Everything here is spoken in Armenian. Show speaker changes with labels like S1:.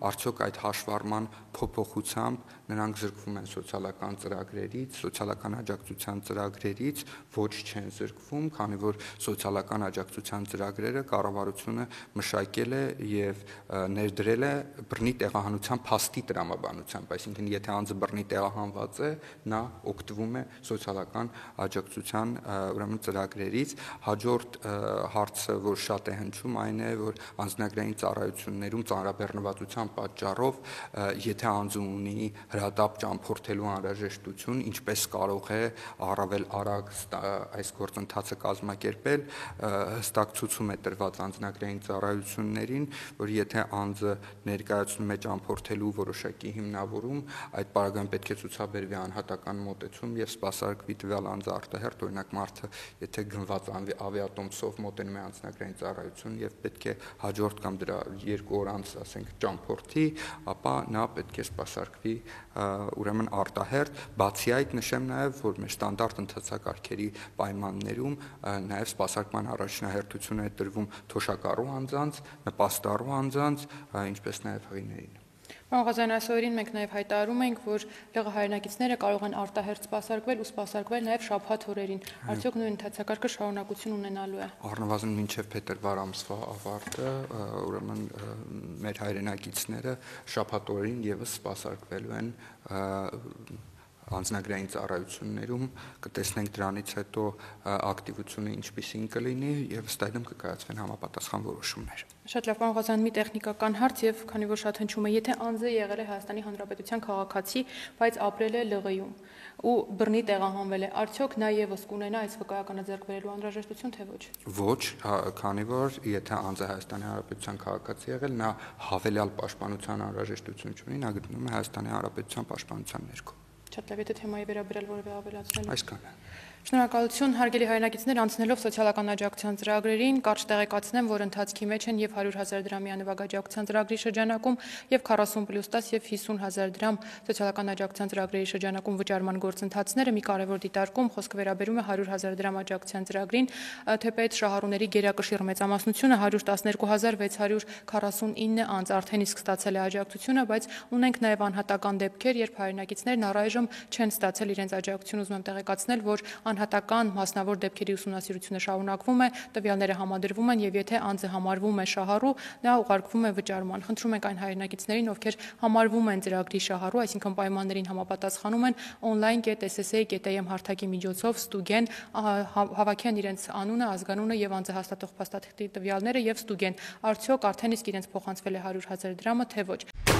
S1: արդյոք այդ հաշվառման փոփոխությամբ նրանք զրկվում են սոցիալական ծրագրերից, սոցիալական աջակցության ծրագրերից, ոչ չեն զրկվում, քանի որ սոցիալական աջակցության ծրագրերը կառավարությունը մշակել է եւ ներդրել է բռնի տեղահանության փաստի տրամաբանությամբ, այսինքն եթե անձը բռնի տեղահանված է, նա օգտվում է սոցիալական աջակցության ուրեմն ծրագրերից։ Հաջորդ հարցը, որ շատ է հնչում, այն է, որ անձնագրային ծառայություններում ծանրաբեռնվածության պատճառով, եթե անձը ունի հրատապ ճամփորդելու անհրաժեշտություն, ինչպես կարող է առավել արագ այս գործընթացը կազմակերպել, հստակ ցուցում է տրված անձնագրային ծառայություններին, որ եթե անձը ներկայացնում է ճամփորդելու որոշակի հիմնավորում, այդ պարագայում պետք է ցուցաբերվի անհատական մոտեցում եւ սպասարկվի տվյալ անձը արտահերթ, օրինակ մարդը եթե գնված ավիատոմսով մոտենում է անձնագրային ծառայություն եւ պետք է հաջորդ կամ դրա 2 օր անց, ասենք, ճամփորդի, ապա նա պետք է սպասարկվի ուրեմն արտահերթ։ Բացի այդ նշեմ նաեւ, որ մեր ստանդարտ ընթացակարգերի պայմաններում նաեւ սպասարկման առաջնահերթություն է տրվում թոշակառու անձանց, նպաստառու անձանց, ինչպես նաեւ հղիներին։
S2: Պարոն այսօրին մենք նաև հայտարարում ենք, որ ԼՂՀ հայրենակիցները կարող են արտահերթ սպասարկվել ու սպասարկվել նաև շաբաթ օրերին։ Արդյոք նույն ընթացակարգը շարունակություն ունենալու է։
S1: Առնվազն մինչև փետրվար ամսվա ավարտը, ուրեմն մեր հայրենակիցները շաբաթ օրերին եւս սպասարկվելու են անձնագրային ծառայություններում, կտեսնենք դրանից հետո ակտիվությունը ինչպիսին կլինի եւ ըստ այդմ կկայացվեն համապատասխան որոշումներ։
S2: Շատ լավ, պարոն Ղազարյան, մի տեխնիկական հարց եւ քանի որ շատ հնչում է, եթե անձը եղել է Հայաստանի Հանրապետության քաղաքացի, բայց ապրել է ԼՂ-ում ու բռնի տեղահանվել է, արդյոք նա եւս կունենա այս վկայականը ձեռք բերելու անհրաժեշտություն, թե ոչ։
S1: Ոչ, քանի որ եթե անձը Հայաստանի Հանրապետության քաղաքացի եղել, նա հավելյալ պաշտպանության անհրաժեշտություն չունի, նա գտնվում է Հայաստանի Հանրապետության պաշտպանության ներքո։
S2: Շատ լավ, եթե թեմայի վերաբերյալ որևէ ավելացնել։
S1: Այսքանը։
S2: Շնորհակալություն, հարգելի հայրենակիցներ, անցնելով սոցիալական աջակցության ծրագրերին, կարճ տեղեկացնեմ, որ ընթացքի մեջ են եւ 100,000 դրամի անվագ աջակցության ծրագրի շրջանակում եւ 40+10 եւ 50,000 դրամ սոցիալական աջակցության ծրագրերի շրջանակում վճարման գործընթացները։ Մի կարևոր դիտարկում խոսքը վերաբերում է 100,000 դրամ աջակցության ծրագրին, թեպետ շահառուների գերակշիռ մեծամասնությունը 112,649 անձ արդեն իսկ ստացել է աջակցությունը, բայց ունենք նաեւ անհատական դեպքեր, երբ հայրենակիցներն առայժմ չեն ստացել իրենց աջակցությունը։ Ուզում եմ տեղեկացնել, որ անհատական մասնավոր դեպքերի ուսումնասիրությունը շարունակվում է, տվյալները համադրվում են եւ եթե անձը համարվում է շահառու, նա ուղարկվում է վճարման։ Խնդրում ենք այն հայրենակիցներին, ովքեր համարվում են ծրագրի շահառու, այսինքն պայմաններին համապատասխանում են, online.ssa.am հարթակի միջոցով ստուգեն, հավաքեն իրենց անունը, ազգանունը եւ անձը հաստատող փաստաթղթի տվյալները եւ ստուգեն, արդյոք արդեն իսկ իրենց փոխանցվել է 100,000 դրամը, թե ոչ։